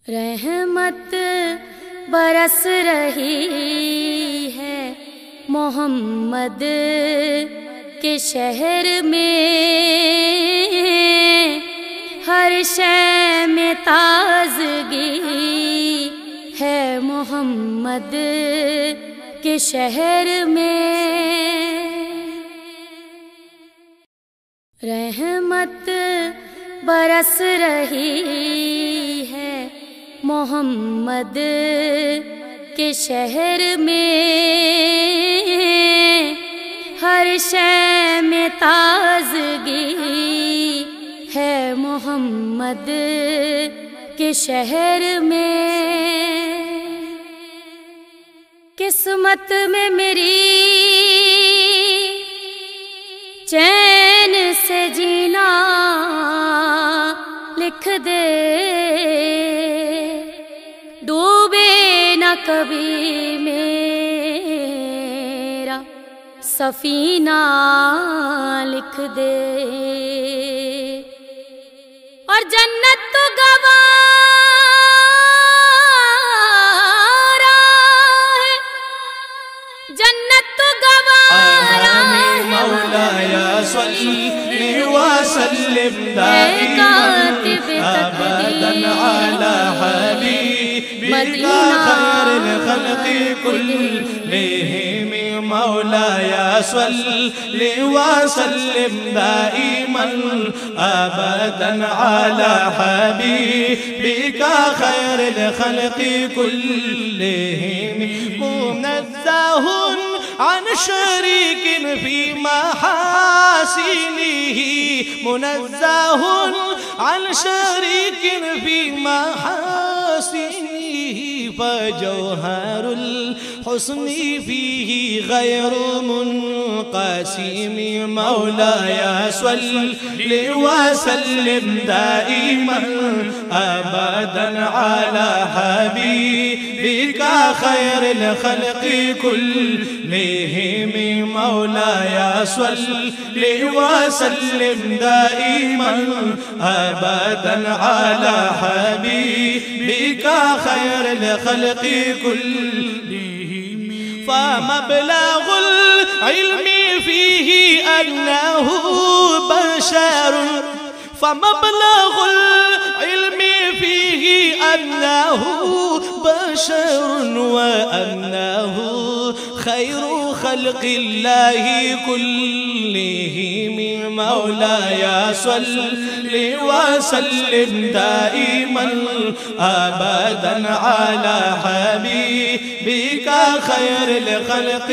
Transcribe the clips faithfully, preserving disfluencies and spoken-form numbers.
رحمت برس رہی ہے محمد کے شہر میں، ہر شے میں تازگی ہے محمد کے شہر میں۔ رحمت برس رہی ہے محمد کے شہر میں، ہر شے میں تازگی ہے محمد کے شہر میں۔ قسمت میں میری چین سے جینا لکھ دے، ڈوبے نہ کبھی میرا سفینہ لکھ دے، اور جنت تو گوارا ہے، جنت تو گوارا ہے، مولایا صلی وسلم دائما ابدا علی حبیبک خیر الخلق کلہم۔ مولایا صلی وسلم دائما ابدا علی حبیبک خیر الخلق کلہم۔ منزہ عن شریک فی محاسنہ، منزہ عن شریک فی محاسنہ، فجوہر الحسن فیہ غیر منقسم۔ مولایا صلی وسلم دائما ابدا علی حبیبک خیر الخلق کلہم۔ مولایا صلی وسلم دائما ابدا علی حبیبک خیر الخلق کلہم۔ فمبلغ العلم فیہ انہ بشر، فمبلغ العلم فیہ انہ بشر وانہ خیر خلق اللہ کلہم۔ مولایا صلی وسلم دائما ابدا علی حبیبک خیر الخلق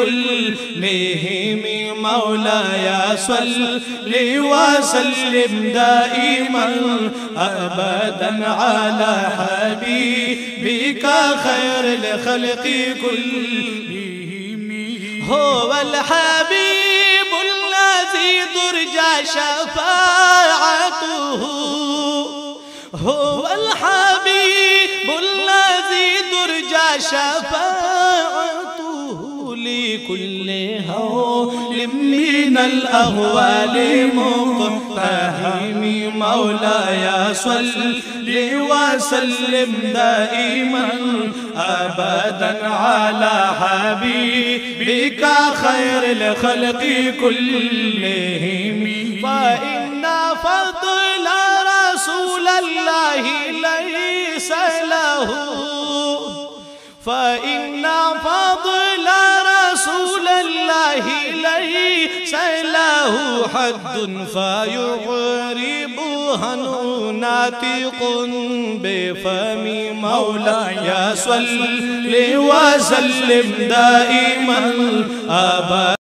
کلہم۔ مولایا صلی وسلم دائما ابدا علی حبیبک خیر الخلق کلہم۔ هو الحبیب الذی ترجى شفاعته، هو الحبیب الذی ترجى شفاعته لكل هول من الأهوال مقتحم۔ مولایا صلی وسلم دائما ابدا علی حبیبک خیر الخلق کلہم۔ فإن فضل رسول اللہ لیس له، فإن فضل رسول اللہ لیس له حد فیعربها ناطق بفم۔ مولایا صلی وسلم دائما ابدا